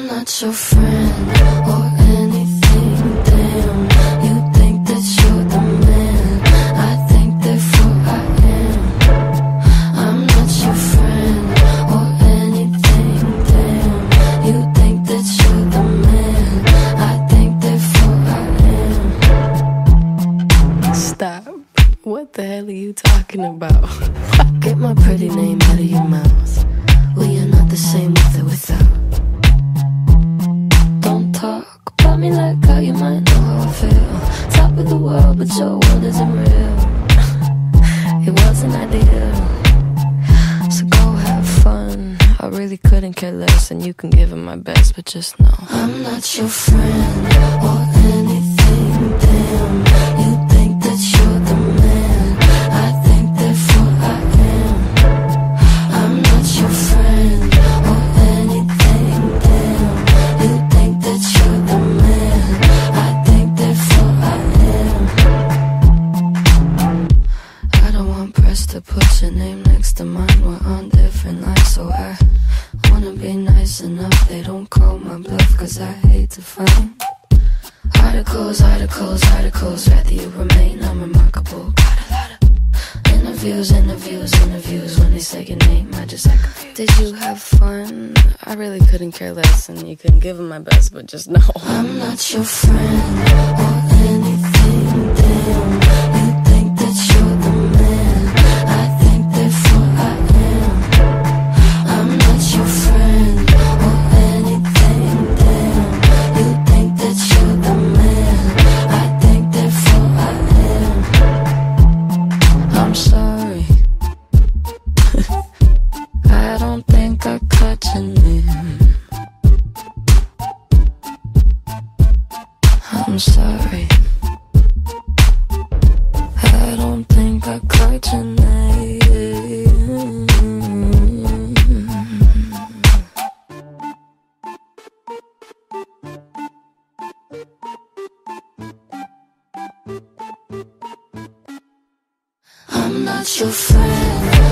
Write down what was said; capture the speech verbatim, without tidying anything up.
not your friend or anything, damn. You think that you're the man, I think therefore I am. I'm not your friend or anything, damn. You think that you're the man, I think therefore I am. Stop. What the hell are you talking about? Get my pretty name out of your mouth. Well, you're not the same with or without. Don't talk about me like how you might know how I feel. Top of the world, but your world isn't real. It wasn't ideal. So go have fun. I really couldn't care less, and you can give it my best, but just know I'm not your friend or anything, damn. You think that you're the man, I think therefore I am. I'm not your friend or anything, damn. You think that you're the man, I think therefore I am. I don't want press to put your name next to mine. We're on different lines, so I wanna be nice enough they don't call my bluff, cause I hate to find articles, articles, articles. Rather you remain unremarkable. Got a lot of interviews, interviews, interviews. When they say your name, I just act confused. Did you have fun? I really couldn't care less, and you couldn't give them my best, but just know I'm not your friend or anything, damn. You think that you're the man, I think therefore I am. I'm not your friend or anything, damn. You think that you're the man, I think therefore I am. I'm sorry. I don't think I caught your name. I'm sorry. I don't think I caught your name. I'm not your friend